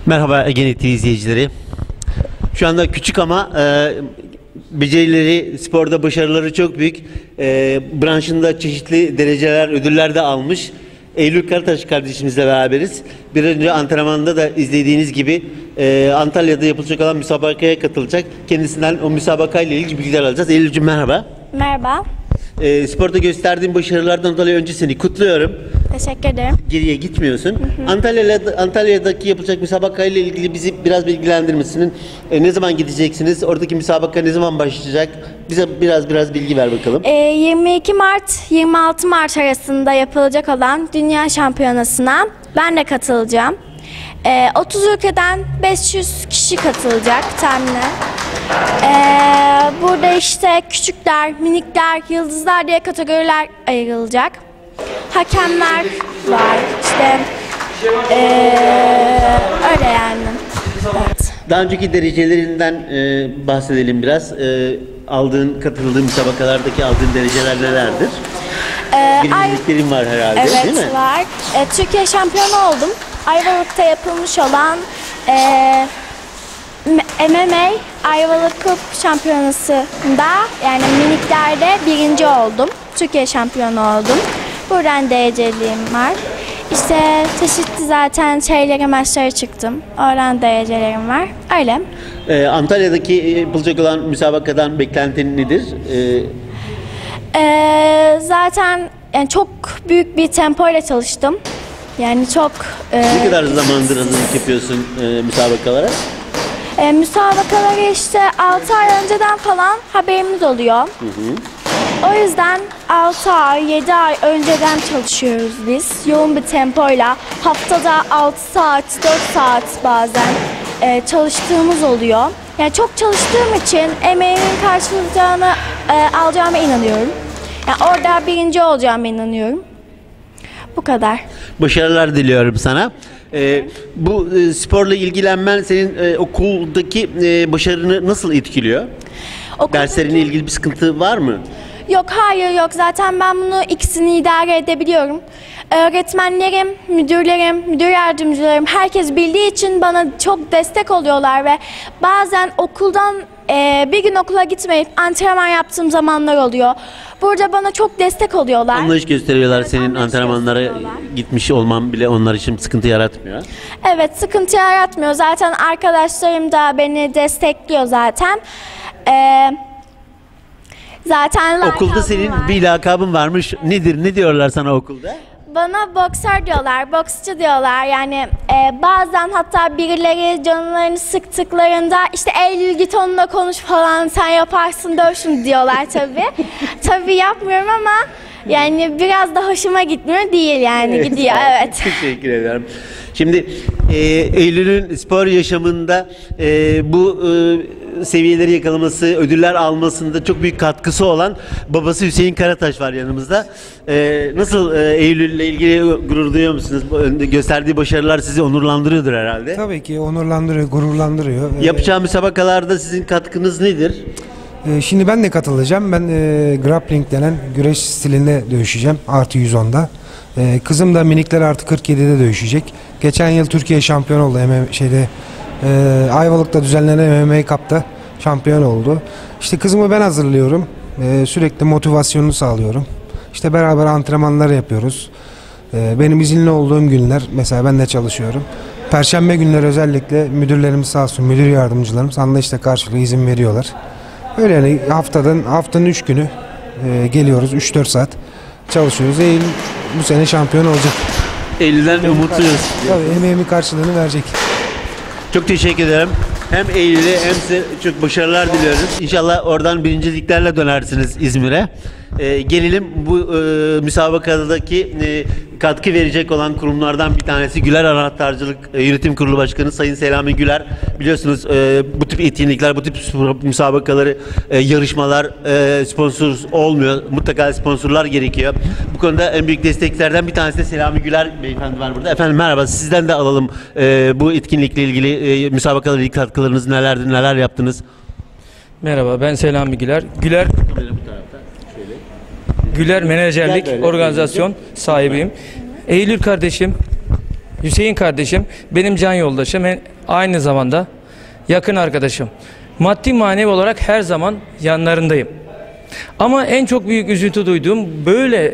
Merhaba Egenet TV izleyicileri. Şu anda küçük ama becerileri, sporda başarıları çok büyük. Branşında çeşitli dereceler, ödüller de almış. Eylül Karataş kardeşimizle beraberiz. Bir önce antrenmanda da izlediğiniz gibi Antalya'da yapılacak olan müsabakaya katılacak. Kendisinden o müsabakayla ilgili bilgiler alacağız. Eylül'cüğüm merhaba. Merhaba. Sporda gösterdiğin başarılardan dolayı önce seni kutluyorum. Teşekkür ederim. Geriye gitmiyorsun. Antalya'daki yapılacak müsabakayla ilgili bizi biraz bilgilendirir misin? Ne zaman gideceksiniz? Oradaki müsabaka ne zaman başlayacak? Bize biraz bilgi ver bakalım. 22 Mart 26 Mart arasında yapılacak olan Dünya Şampiyonası'na ben de katılacağım. 30 ülkeden 500 kişi katılacak tahminen. Burada işte küçükler, minikler, yıldızlar diye kategoriler ayrılacak. Hakemler var işte öyle yani. Evet. Daha önceki derecelerinden bahsedelim biraz. Katıldığın müsabakalardaki aldığın dereceler nelerdir? Birinciliklerin var herhalde, evet, değil mi? Evet var. Türkiye şampiyonu oldum. Ayvalık'ta yapılmış olan MMA Ayvalık Cup şampiyonasında yani miniklerde birinci oldum. Türkiye şampiyonu oldum. Buradan dereceliğim var. İşte çeşitli zaten maçlara çıktım. Oradan derecelerim var. Öyle. Antalya'daki yapılacak olan müsabakadan beklentin nedir? Zaten yani çok büyük bir tempoyla çalıştım. Yani çok... ne kadar zamandır hazırlık yapıyorsun müsabakalara? Müsabakalara işte 6 ay önceden falan haberimiz oluyor. O yüzden 6 ay, 7 ay önceden çalışıyoruz biz. Yoğun bir tempoyla. Haftada 6 saat, 4 saat bazen çalıştığımız oluyor. Yani çok çalıştığım için emeğimin karşılığını alacağıma inanıyorum. Yani orada birinci olacağıma inanıyorum. Bu kadar. Başarılar diliyorum sana. Bu sporla ilgilenmen senin okuldaki başarını nasıl etkiliyor? Derslerine ilgili bir sıkıntı var mı? Yok, hayır yok. Zaten ben bunu ikisini idare edebiliyorum. Öğretmenlerim, müdürlerim, müdür yardımcılarım herkes bildiği için bana çok destek oluyorlar ve bazen okuldan bir gün okula gitmeyip antrenman yaptığım zamanlar oluyor. Burada bana çok destek oluyorlar. Anlayış gösteriyorlar, Evet, senin anlayış antrenmanlara gösteriyorlar. gitmiş olman bile onlar için sıkıntı yaratmıyor. Evet, sıkıntı yaratmıyor. Zaten arkadaşlarım da beni destekliyor zaten. Zaten Okulda senin var. bir lakabın varmış. Nedir? Ne diyorlar sana okulda? Bana boksör diyorlar, boksçu diyorlar. Yani bazen hatta birileri canlarını sıktıklarında işte Eylül git onunla konuş falan, sen yaparsın dövüşün diyorlar tabii. Tabii yapmıyorum ama yani biraz da hoşuma gitmiyor değil yani, gidiyor evet. Teşekkür ederim. Şimdi Eylül'ün spor yaşamında bu seviyeleri yakalaması, ödüller almasında çok büyük katkısı olan babası Hüseyin Karataş var yanımızda. Nasıl Eylül'le ilgili gurur duyuyor musunuz? Gösterdiği başarılar sizi onurlandırıyordur herhalde. Tabii ki onurlandırıyor, gururlandırıyor. Yapacağı müsabakalarda sizin katkınız nedir? Şimdi ben de katılacağım. Ben grappling denen güreş stilinde dövüşeceğim. Artı 110'da. Kızım da minikler artı 47'de dövüşecek. Geçen yıl Türkiye şampiyon oldu. Ayvalık'ta düzenlenen MMA Cup'ta şampiyon oldu. İşte kızımı ben hazırlıyorum. Sürekli motivasyonunu sağlıyorum. İşte beraber antrenmanlar yapıyoruz. Benim izinli olduğum günler mesela ben de çalışıyorum. Perşembe günleri özellikle müdürlerimiz sağ olsun, müdür yardımcılarımız anlayışla karşılığı izin veriyorlar. Öyle yani haftanın 3 günü geliyoruz, 3-4 saat çalışıyoruz. Eylül bu sene şampiyon olacak. Eylül'den umutluyuz. Tabii emeğimin karşılığını verecek. Çok teşekkür ederim. Hem Eylül'e hem size çok başarılar diliyoruz. İnşallah oradan birinciliklerle dönersiniz İzmir'e. Gelelim bu müsabakadaki katkı verecek olan kurumlardan bir tanesi Güler Anahtarcılık Yönetim Kurulu Başkanı Sayın Selami Güler. Biliyorsunuz bu tip etkinlikler, bu tip müsabakaları, yarışmalar sponsor olmuyor. Mutlaka sponsorlar gerekiyor. Bu konuda en büyük desteklerden bir tanesi de Selami Güler beyefendi var burada. Efendim merhaba, sizden de alalım bu etkinlikle ilgili müsabakalarla ilgili katkılarınız nelerdir, neler yaptınız? Merhaba, ben Selami Güler. Güler Menajerlik Organizasyon sahibiyim. Eylül kardeşim Hüseyin kardeşim benim can yoldaşım, aynı zamanda yakın arkadaşım. Maddi manevi olarak her zaman yanlarındayım. Ama en çok büyük üzüntü duyduğum böyle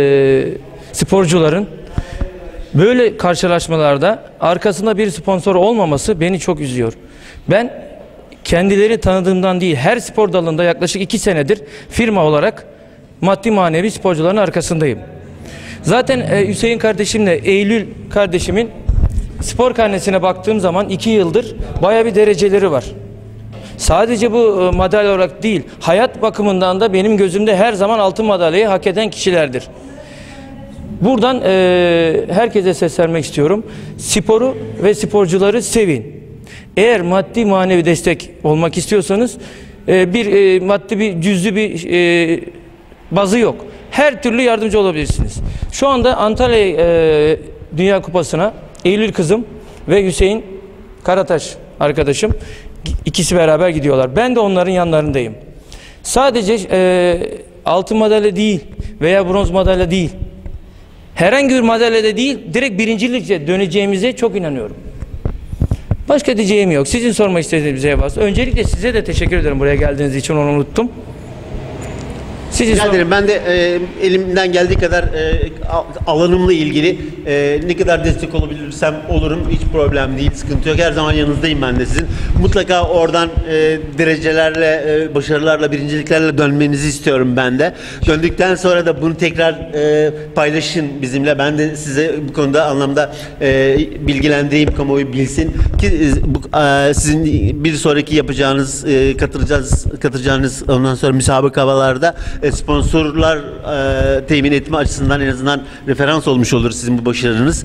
sporcuların böyle karşılaşmalarda arkasında bir sponsor olmaması beni çok üzüyor. Ben kendileri tanıdığımdan değil, her spor dalında yaklaşık 2 senedir firma olarak maddi manevi sporcuların arkasındayım. Zaten Hüseyin kardeşimle Eylül kardeşimin spor karnesine baktığım zaman 2 yıldır baya bir dereceleri var. Sadece bu madalya olarak değil, hayat bakımından da benim gözümde her zaman altın madalyayı hak eden kişilerdir. Buradan herkese seslenmek istiyorum. Sporu ve sporcuları sevin. Eğer maddi manevi destek olmak istiyorsanız maddi bir cüzi bir bazı yok. Her türlü yardımcı olabilirsiniz. Şu anda Antalya Dünya Kupası'na Eylül kızım ve Hüseyin Karataş arkadaşım ikisi beraber gidiyorlar. Ben de onların yanlarındayım. Sadece altın madalya değil veya bronz madalya değil. Herhangi bir madalyada değil, direkt birincilikle döneceğimize çok inanıyorum. Başka diyeceğim yok. Sizin sormak istediğiniz bir şey varsa. Öncelikle size de teşekkür ederim buraya geldiğiniz için, onu unuttum. Rica ederim. Ben de elimden geldiği kadar alanımla ilgili ne kadar destek olabilirsem olurum. Hiç problem değil, sıkıntı yok. Her zaman yanınızdayım ben de sizin. Mutlaka oradan derecelerle, başarılarla, birinciliklerle dönmenizi istiyorum ben de. Döndükten sonra da bunu tekrar paylaşın bizimle. Ben de size bu konuda anlamda bilgilendireyim, kamuoyu bilsin ki sizin bir sonraki yapacağınız, katılacağınız ondan sonra müsabakalarda sponsorlar temin etme açısından en azından referans olmuş olur sizin bu başarınız.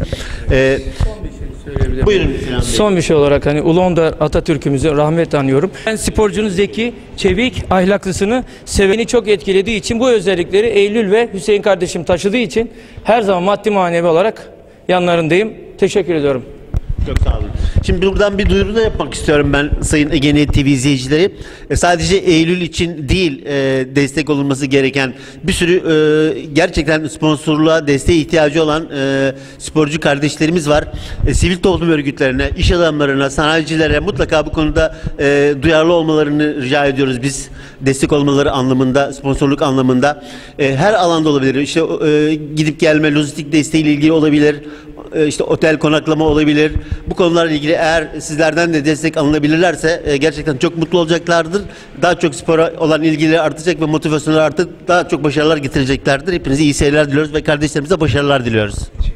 Buyurun. Son bir şey olarak hani Ulu Önder Atatürk'ümüzü rahmetle anıyorum. Ben sporcunun zeki, çevik, ahlaklısını seveni çok etkilediği için bu özellikleri Eylül ve Hüseyin kardeşim taşıdığı için her zaman maddi manevi olarak yanlarındayım. Teşekkür ediyorum. Çok sağ olun. Şimdi buradan bir duyuru da yapmak istiyorum ben Sayın Egenet TV izleyicileri. Sadece Eylül için değil destek olunması gereken bir sürü gerçekten sponsorluğa desteğe ihtiyacı olan sporcu kardeşlerimiz var. Sivil toplum örgütlerine, iş adamlarına, sanayicilere mutlaka bu konuda duyarlı olmalarını rica ediyoruz biz. Destek olmaları anlamında, sponsorluk anlamında. Her alanda olabilir. İşte gidip gelme, lojistik desteğiyle ilgili olabilir. İşte otel konaklama olabilir. Bu konularla ilgili eğer sizlerden de destek alınabilirlerse gerçekten çok mutlu olacaklardır. Daha çok spora olan ilgileri artacak ve motivasyonları artıp daha çok başarılar getireceklerdir. Hepinize iyi seyirler diliyoruz ve kardeşlerimize başarılar diliyoruz.